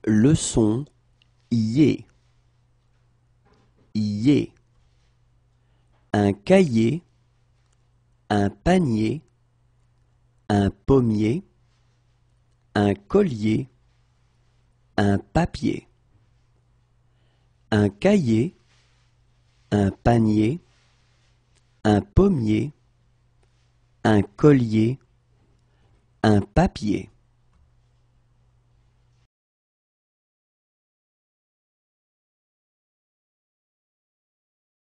Leçon yé. Yé. Un cahier, un panier, un pommier, un collier, un papier. Un cahier, un panier, un pommier, un collier, un papier.